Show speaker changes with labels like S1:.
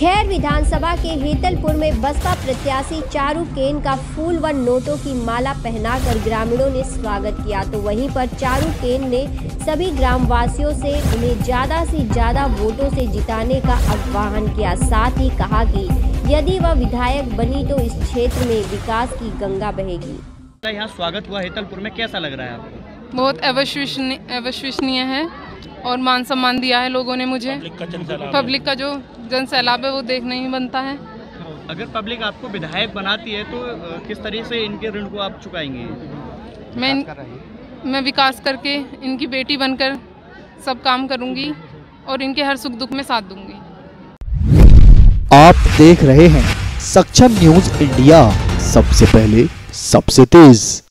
S1: खैर, विधानसभा के हेतलपुर में बसपा प्रत्याशी चारू केन का फूल व नोटों की माला पहनाकर ग्रामीणों ने स्वागत किया, तो वहीं पर चारू केन ने सभी ग्रामवासियों से उन्हें ज़्यादा से ज़्यादा वोटों से जिताने का आह्वान किया। साथ ही कहा कि यदि वह विधायक बनी तो इस क्षेत्र में विकास की गंगा बहेगी।
S2: यहाँ स्वागत हुआ हेतलपुर में, कैसा लग रहा है आपको?
S3: बहुत अविश्वसनीय है और मान सम्मान दिया है लोगों ने मुझे। पब्लिक का जो जन सैलाब है वो देखना ही बनता है।
S2: अगर पब्लिक आपको विधायक बनाती है तो किस तरह से इनके ऋण को आप चुकाएंगे?
S3: मैं विकास करके इनकी बेटी बनकर सब काम करूंगी और इनके हर सुख दुख में साथ दूंगी।
S4: आप देख रहे हैं सक्षम न्यूज इंडिया, सबसे पहले सबसे तेज।